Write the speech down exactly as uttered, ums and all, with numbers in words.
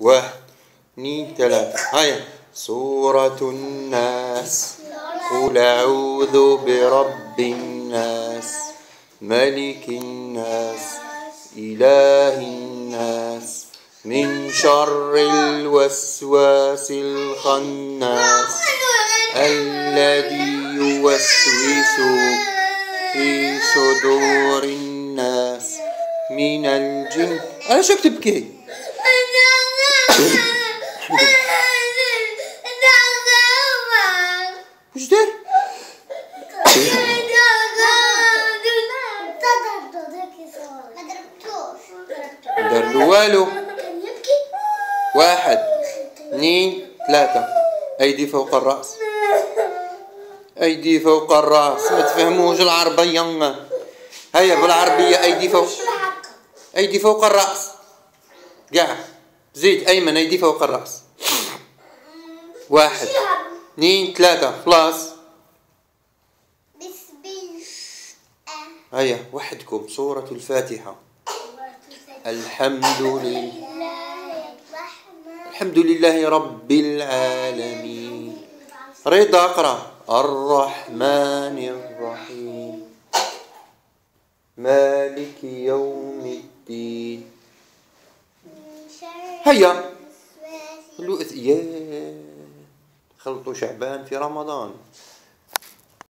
واحد اثنين ثلاثة. هيا. سورة الناس. قل أعوذ برب الناس ملك الناس إله الناس من شر الوسواس الخناس الذي يوسوس في صدور الناس من الجن. أنا شو بتبكي؟ وش دار؟ دار له والو. واحد اثنين ثلاثة. أيدي فوق الرأس. أيدي فوق الرأس. ما تفهموش العربية. هيا بالعربية. أيدي فوق أيدي فوق الرأس. قاع زيد أيمن. أيدي فوق الرأس. واحد اثنين ثلاثة. خلاص. هيا وحدكم. سورة الفاتحة. الحمد لله الحمد لله رب العالمين. رضا اقرأ. الرحمن الرحيم مالك يوم الدين. هيا يا خلطوا شعبان في رمضان.